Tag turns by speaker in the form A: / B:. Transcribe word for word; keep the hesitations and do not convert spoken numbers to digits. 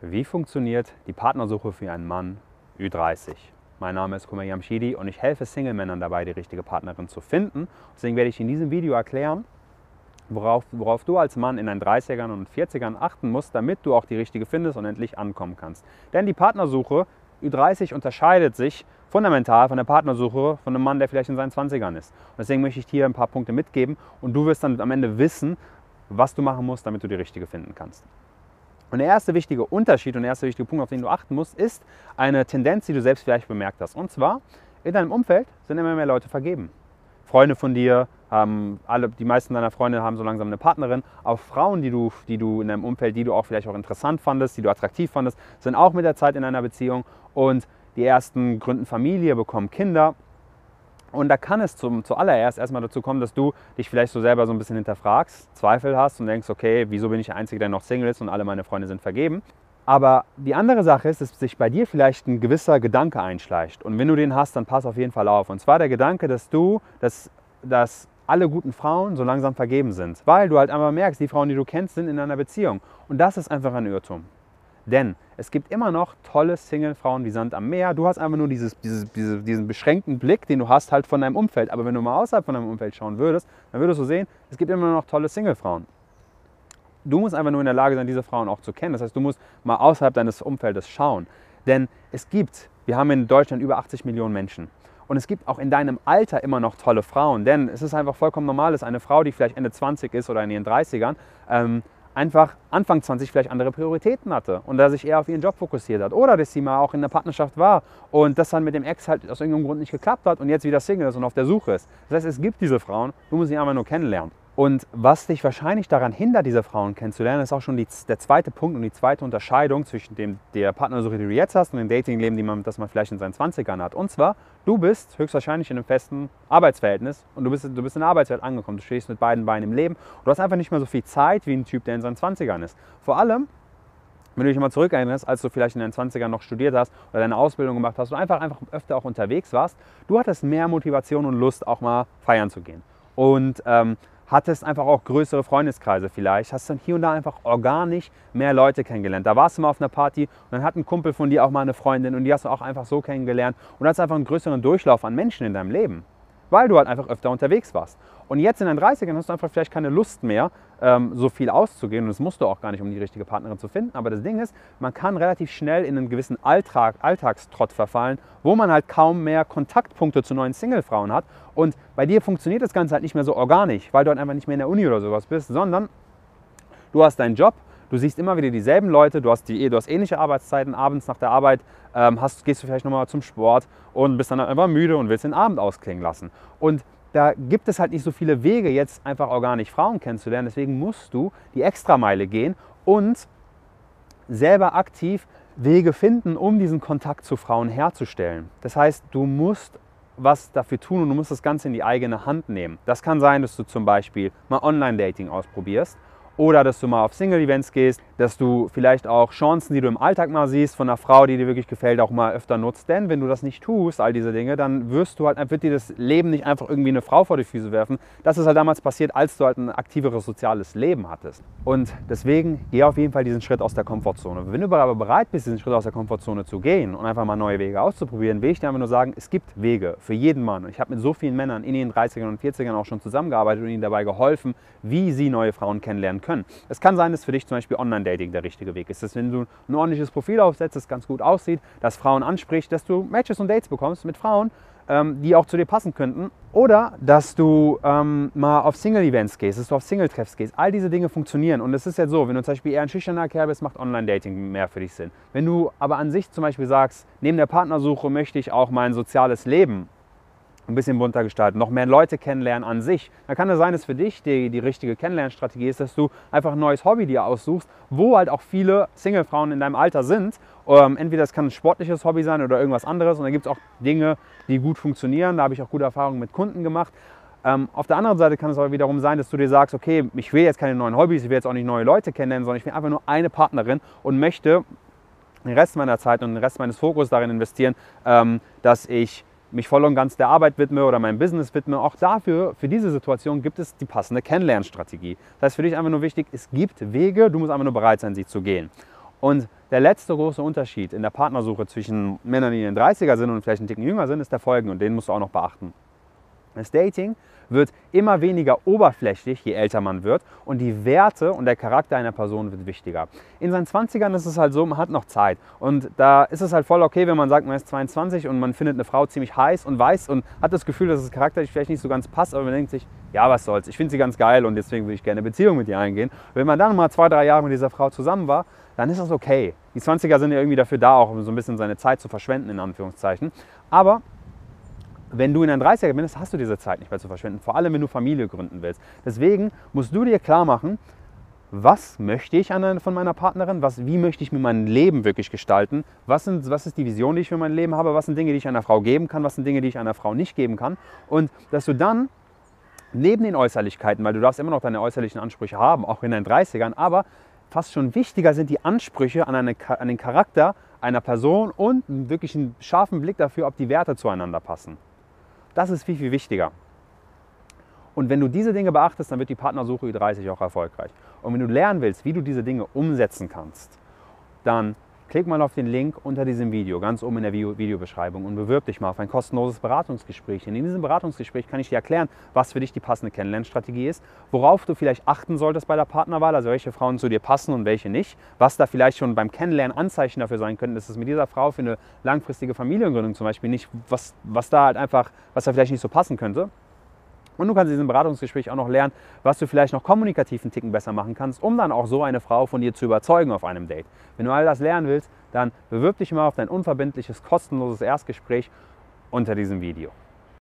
A: Wie funktioniert die Partnersuche für einen Mann Ü dreißig? Mein Name ist Kumail Jamshidi und ich helfe Single-Männern dabei, die richtige Partnerin zu finden. Deswegen werde ich in diesem Video erklären, worauf, worauf du als Mann in deinen dreißigern und vierzigern achten musst, damit du auch die richtige findest und endlich ankommen kannst. Denn die Partnersuche Ü dreißig unterscheidet sich fundamental von der Partnersuche von einem Mann, der vielleicht in seinen zwanzigern ist. Und deswegen möchte ich dir ein paar Punkte mitgeben und du wirst dann am Ende wissen, was du machen musst, damit du die richtige finden kannst. Und der erste wichtige Unterschied und der erste wichtige Punkt, auf den du achten musst, ist eine Tendenz, die du selbst vielleicht bemerkt hast. Und zwar, in deinem Umfeld sind immer mehr Leute vergeben. Freunde von dir, haben alle, die meisten deiner Freunde haben so langsam eine Partnerin. Auch Frauen, die du, die du in deinem Umfeld, die du auch vielleicht auch interessant fandest, die du attraktiv fandest, sind auch mit der Zeit in einer Beziehung. Und die ersten gründen Familie, bekommen Kinder. Und da kann es zum, zuallererst erstmal dazu kommen, dass du dich vielleicht so selber so ein bisschen hinterfragst, Zweifel hast und denkst, okay, wieso bin ich der Einzige, der noch Single ist und alle meine Freunde sind vergeben. Aber die andere Sache ist, dass sich bei dir vielleicht ein gewisser Gedanke einschleicht. Und wenn du den hast, dann pass auf jeden Fall auf. Und zwar der Gedanke, dass du, dass, dass alle guten Frauen so langsam vergeben sind. Weil du halt einfach merkst, die Frauen, die du kennst, sind in einer Beziehung. Und das ist einfach ein Irrtum. Denn es gibt immer noch tolle Single-Frauen wie Sand am Meer. Du hast einfach nur dieses, dieses, diese, diesen beschränkten Blick, den du hast halt von deinem Umfeld. Aber wenn du mal außerhalb von deinem Umfeld schauen würdest, dann würdest du sehen, es gibt immer noch tolle Single-Frauen. Du musst einfach nur in der Lage sein, diese Frauen auch zu kennen. Das heißt, du musst mal außerhalb deines Umfeldes schauen. Denn es gibt, wir haben in Deutschland über achtzig Millionen Menschen. Und es gibt auch in deinem Alter immer noch tolle Frauen. Denn es ist einfach vollkommen normal, dass eine Frau, die vielleicht Ende zwanzig ist oder in ihren dreißigern, ähm, einfach Anfang zwanzig vielleicht andere Prioritäten hatte und da sich eher auf ihren Job fokussiert hat. Oder dass sie mal auch in der Partnerschaft war und das dann mit dem Ex halt aus irgendeinem Grund nicht geklappt hat und jetzt wieder Single ist und auf der Suche ist. Das heißt, es gibt diese Frauen, du musst sie einfach nur kennenlernen. Und was dich wahrscheinlich daran hindert, diese Frauen kennenzulernen, ist auch schon die, der zweite Punkt und die zweite Unterscheidung zwischen dem, der Partnersuche, die du jetzt hast, und dem Datingleben, die man, das man vielleicht in seinen zwanzigern hat. Und zwar, du bist höchstwahrscheinlich in einem festen Arbeitsverhältnis und du bist, du bist in der Arbeitswelt angekommen. Du stehst mit beiden Beinen im Leben und du hast einfach nicht mehr so viel Zeit wie ein Typ, der in seinen zwanzigern ist. Vor allem, wenn du dich mal zurückerinnerst, als du vielleicht in deinen zwanzigern noch studiert hast oder deine Ausbildung gemacht hast und einfach, einfach öfter auch unterwegs warst, du hattest mehr Motivation und Lust, auch mal feiern zu gehen. Und ähm, hattest einfach auch größere Freundeskreise vielleicht, hast dann hier und da einfach organisch mehr Leute kennengelernt. Da warst du mal auf einer Party und dann hat ein Kumpel von dir auch mal eine Freundin und die hast du auch einfach so kennengelernt und hast einfach einen größeren Durchlauf an Menschen in deinem Leben, weil du halt einfach öfter unterwegs warst. Und jetzt in deinen dreißigern hast du einfach vielleicht keine Lust mehr, ähm, so viel auszugehen und das musst du auch gar nicht, um die richtige Partnerin zu finden. Aber das Ding ist, man kann relativ schnell in einen gewissen Alltag, Alltagstrott verfallen, wo man halt kaum mehr Kontaktpunkte zu neuen Singlefrauen hat. Und bei dir funktioniert das Ganze halt nicht mehr so organisch, weil du halt einfach nicht mehr in der Uni oder sowas bist, sondern du hast deinen Job, du siehst immer wieder dieselben Leute, du hast, die, du hast ähnliche Arbeitszeiten, abends nach der Arbeit ähm, hast, gehst du vielleicht nochmal zum Sport und bist dann einfach müde und willst den Abend ausklingen lassen. Und da gibt es halt nicht so viele Wege, jetzt einfach organisch Frauen kennenzulernen. Deswegen musst du die Extrameile gehen und selber aktiv Wege finden, um diesen Kontakt zu Frauen herzustellen. Das heißt, du musst was dafür tun und du musst das Ganze in die eigene Hand nehmen. Das kann sein, dass du zum Beispiel mal Online-Dating ausprobierst oder dass du mal auf Single-Events gehst, dass du vielleicht auch Chancen, die du im Alltag mal siehst, von einer Frau, die dir wirklich gefällt, auch mal öfter nutzt. Denn wenn du das nicht tust, all diese Dinge, dann wirst du halt, wird dir das Leben nicht einfach irgendwie eine Frau vor die Füße werfen. Das ist halt damals passiert, als du halt ein aktiveres soziales Leben hattest. Und deswegen geh auf jeden Fall diesen Schritt aus der Komfortzone. Wenn du aber bereit bist, diesen Schritt aus der Komfortzone zu gehen und einfach mal neue Wege auszuprobieren, will ich dir einfach nur sagen, es gibt Wege für jeden Mann. Und ich habe mit so vielen Männern in den dreißigern und vierzigern auch schon zusammengearbeitet und ihnen dabei geholfen, wie sie neue Frauen kennenlernen können. Es kann sein, dass für dich zum Beispiel Online-Dating der richtige Weg ist. Dass wenn du ein ordentliches Profil aufsetzt, das ganz gut aussieht, dass Frauen anspricht, dass du Matches und Dates bekommst mit Frauen, ähm, die auch zu dir passen könnten. Oder dass du ähm, mal auf Single-Events gehst, dass du auf Single-Treffs gehst. All diese Dinge funktionieren. Und es ist jetzt so, wenn du zum Beispiel eher ein schüchterner Kerl bist, macht Online-Dating mehr für dich Sinn. Wenn du aber an sich zum Beispiel sagst, neben der Partnersuche möchte ich auch mein soziales Leben ein bisschen bunter gestalten, noch mehr Leute kennenlernen an sich, dann kann es sein, dass für dich die, die richtige Kennenlernstrategie ist, dass du einfach ein neues Hobby dir aussuchst, wo halt auch viele Singlefrauen in deinem Alter sind. Ähm, entweder es kann ein sportliches Hobby sein oder irgendwas anderes und da gibt es auch Dinge, die gut funktionieren, da habe ich auch gute Erfahrungen mit Kunden gemacht. Ähm, auf der anderen Seite kann es aber wiederum sein, dass du dir sagst, okay, ich will jetzt keine neuen Hobbys, ich will jetzt auch nicht neue Leute kennenlernen, sondern ich will einfach nur eine Partnerin und möchte den Rest meiner Zeit und den Rest meines Fokus darin investieren, ähm, dass ich mich voll und ganz der Arbeit widme oder meinem Business widme. Auch dafür, für diese Situation gibt es die passende Kennenlernstrategie. Das heißt für dich einfach nur wichtig, es gibt Wege, du musst einfach nur bereit sein, sie zu gehen. Und der letzte große Unterschied in der Partnersuche zwischen Männern, die in den dreißiger sind und vielleicht einen Ticken jünger sind, ist der folgende, und den musst du auch noch beachten. Das Dating wird immer weniger oberflächlich, je älter man wird, und die Werte und der Charakter einer Person wird wichtiger. In seinen zwanzigern ist es halt so, man hat noch Zeit, und da ist es halt voll okay, wenn man sagt, man ist zweiundzwanzig und man findet eine Frau ziemlich heiß und weiß und hat das Gefühl, dass es charakterlich vielleicht nicht so ganz passt, aber man denkt sich, ja, was soll's, ich finde sie ganz geil und deswegen will ich gerne eine Beziehung mit ihr eingehen. Und wenn man dann mal zwei, drei Jahre mit dieser Frau zusammen war, dann ist das okay. Die zwanziger sind ja irgendwie dafür da, auch um so ein bisschen seine Zeit zu verschwenden, in Anführungszeichen. Aber wenn du in deinen dreißigern bist, hast du diese Zeit nicht mehr zu verschwenden, vor allem wenn du Familie gründen willst. Deswegen musst du dir klar machen, was möchte ich von meiner Partnerin, was, wie möchte ich mir mein Leben wirklich gestalten, was, sind, was ist die Vision, die ich für mein Leben habe, was sind Dinge, die ich einer Frau geben kann, was sind Dinge, die ich einer Frau nicht geben kann, und dass du dann neben den Äußerlichkeiten, weil du darfst immer noch deine äußerlichen Ansprüche haben, auch in deinen dreißigern, aber fast schon wichtiger sind die Ansprüche an, eine, an den Charakter einer Person und wirklich einen scharfen Blick dafür, ob die Werte zueinander passen. Das ist viel, viel wichtiger. Und wenn du diese Dinge beachtest, dann wird die Partnersuche Ü dreißig auch erfolgreich. Und wenn du lernen willst, wie du diese Dinge umsetzen kannst, dann klick mal auf den Link unter diesem Video, ganz oben in der Videobeschreibung, und bewirb dich mal auf ein kostenloses Beratungsgespräch. In diesem Beratungsgespräch kann ich dir erklären, was für dich die passende Kennenlernstrategie ist, worauf du vielleicht achten solltest bei der Partnerwahl, also welche Frauen zu dir passen und welche nicht, was da vielleicht schon beim Kennenlernen Anzeichen dafür sein könnten, dass es mit dieser Frau für eine langfristige Familiengründung zum Beispiel nicht, was, was da halt einfach, was da vielleicht nicht so passen könnte. Und du kannst in diesem Beratungsgespräch auch noch lernen, was du vielleicht noch kommunikativ einen Ticken besser machen kannst, um dann auch so eine Frau von dir zu überzeugen auf einem Date. Wenn du all das lernen willst, dann bewirb dich mal auf dein unverbindliches, kostenloses Erstgespräch unter diesem Video.